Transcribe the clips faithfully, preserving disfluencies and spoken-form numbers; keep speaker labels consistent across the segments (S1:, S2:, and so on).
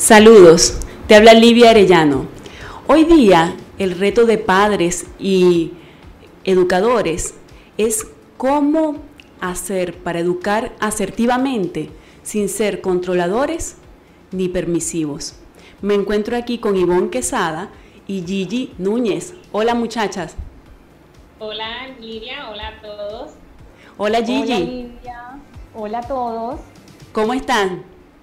S1: Saludos, te habla Livia Arellano. Hoy día el reto de padres y educadores es cómo hacer para educar asertivamente sin ser controladores ni permisivos. Me encuentro aquí con Ivonne Quesada y Gigi Núñez. Hola muchachas.
S2: Hola Livia, hola a todos.
S1: Hola Gigi.
S3: Hola Livia, hola a todos.
S1: ¿Cómo están?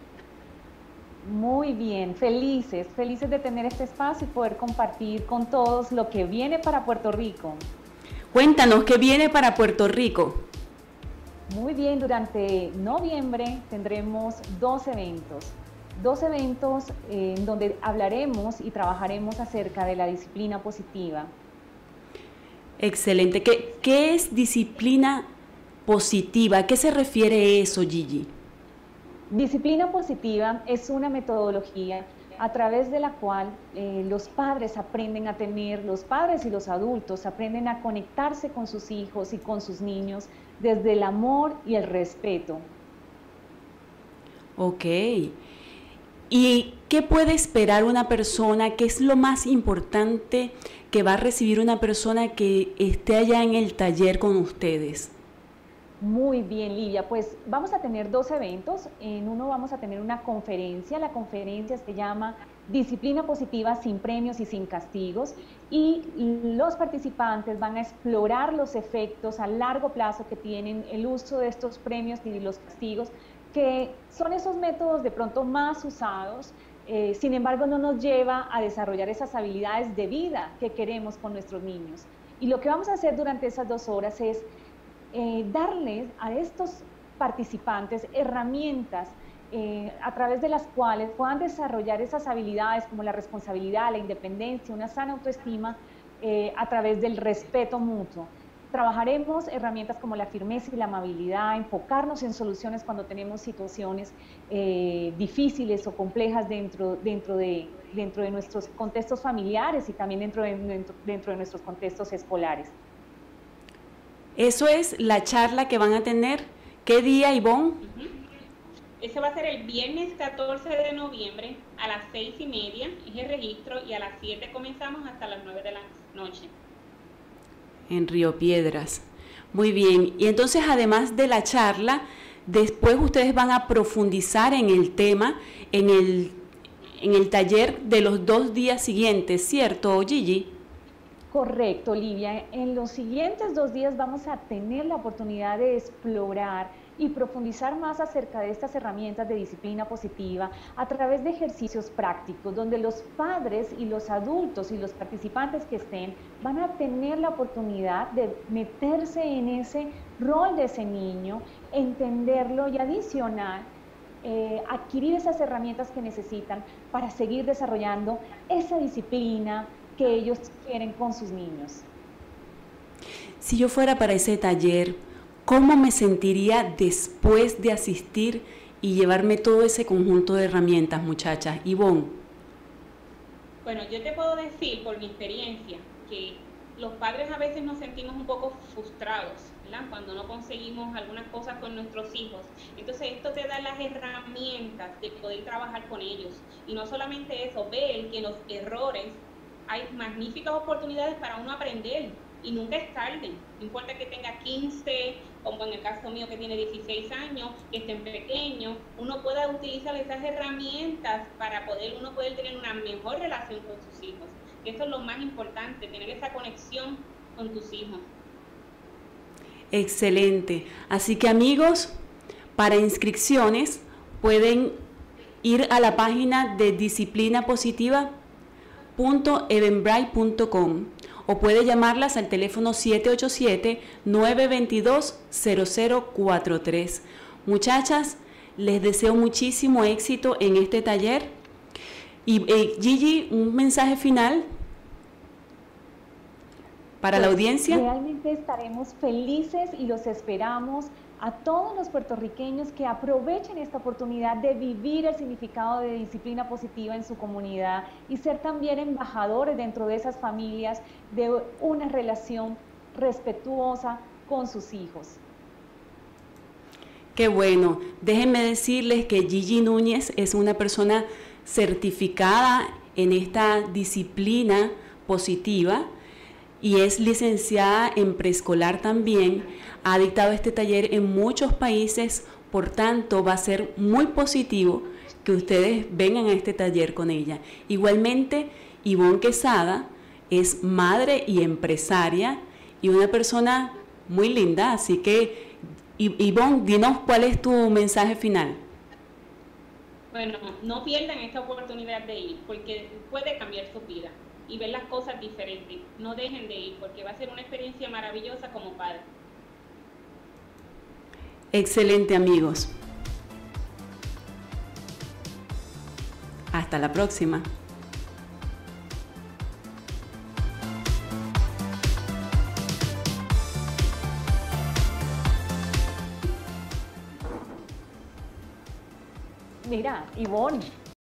S3: Muy bien, felices, felices de tener este espacio y poder compartir con todos lo que viene para Puerto Rico.
S1: Cuéntanos, ¿qué viene para Puerto Rico?
S3: Muy bien, durante noviembre tendremos dos eventos. Dos eventos eh, en donde hablaremos y trabajaremos acerca de la disciplina positiva.
S1: Excelente. ¿Qué, qué es disciplina positiva? ¿A qué se refiere eso, Gigi?
S3: Disciplina positiva es una metodología a través de la cual eh, los padres aprenden a tener, los padres y los adultos aprenden a conectarse con sus hijos y con sus niños desde el amor y el respeto.
S1: Ok. ¿Y qué puede esperar una persona? ¿Qué es lo más importante que va a recibir una persona que esté allá en el taller con ustedes?
S3: Muy bien, Livia, pues vamos a tener dos eventos. En uno vamos a tener una conferencia. La conferencia se llama Disciplina Positiva sin premios y sin castigos, y los participantes van a explorar los efectos a largo plazo que tienen el uso de estos premios y los castigos, que son esos métodos de pronto más usados, eh, sin embargo no nos lleva a desarrollar esas habilidades de vida que queremos con nuestros niños. Y lo que vamos a hacer durante esas dos horas es eh, darles a estos participantes herramientas eh, a través de las cuales puedan desarrollar esas habilidades como la responsabilidad, la independencia, una sana autoestima eh, a través del respeto mutuo. Trabajaremos herramientas como la firmeza y la amabilidad, enfocarnos en soluciones cuando tenemos situaciones eh, difíciles o complejas dentro, dentro, de, dentro de nuestros contextos familiares y también dentro de, dentro, dentro de nuestros contextos escolares.
S1: Eso es la charla que van a tener. ¿Qué día, Ivonne?
S2: Uh-huh. Eso va a ser el viernes catorce de noviembre a las seis y media, es el registro, y a las siete comenzamos hasta las nueve de la noche.
S1: En Río Piedras. Muy bien. Y entonces, además de la charla, después ustedes van a profundizar en el tema, en el, en el taller de los dos días siguientes, ¿cierto, Gigi?
S3: Correcto, Olivia. En los siguientes dos días vamos a tener la oportunidad de explorar y profundizar más acerca de estas herramientas de disciplina positiva a través de ejercicios prácticos, donde los padres y los adultos y los participantes que estén van a tener la oportunidad de meterse en ese rol de ese niño, entenderlo y adicional, eh, adquirir esas herramientas que necesitan para seguir desarrollando esa disciplina que ellos quieren con sus niños.
S1: Si yo fuera para ese taller, ¿cómo me sentiría después de asistir y llevarme todo ese conjunto de herramientas, muchachas? Ivonne.
S2: Bueno, yo te puedo decir por mi experiencia que los padres a veces nos sentimos un poco frustrados, ¿verdad? Cuando no conseguimos algunas cosas con nuestros hijos. Entonces esto te da las herramientas de poder trabajar con ellos. Y no solamente eso, ver que en los errores hay magníficas oportunidades para uno aprender. Y nunca es tarde, no importa que tenga quince, como en el caso mío que tiene dieciséis años, que estén pequeños, uno pueda utilizar esas herramientas para poder uno poder tener una mejor relación con sus hijos. Y eso es lo más importante, tener esa conexión con tus hijos.
S1: Excelente. Así que amigos, para inscripciones pueden ir a la página de disciplina positiva punto eventbrite punto com o puede llamarlas al teléfono siete ocho siete, nueve dos dos, cero cero cuatro tres. Muchachas, les deseo muchísimo éxito en este taller. Y eh, Gigi, un mensaje final para pues, la audiencia.
S3: Realmente estaremos felices y los esperamos a todos los puertorriqueños que aprovechen esta oportunidad de vivir el significado de disciplina positiva en su comunidad y ser también embajadores dentro de esas familias de una relación respetuosa con sus hijos.
S1: Qué bueno. Déjenme decirles que Gigi Núñez es una persona certificada en esta disciplina positiva y es licenciada en preescolar también. Ha dictado este taller en muchos países, por tanto va a ser muy positivo que ustedes vengan a este taller con ella. Igualmente, Ivonne Quesada es madre y empresaria y una persona muy linda, así que Ivonne, dinos cuál es tu mensaje final.
S2: Bueno, no pierdan esta oportunidad de ir, porque puede cambiar su vida y ver las cosas diferentes. No dejen de ir, porque va a ser una experiencia maravillosa como padre.
S1: Excelente, amigos. Hasta la próxima.
S3: Mira, Ivonne,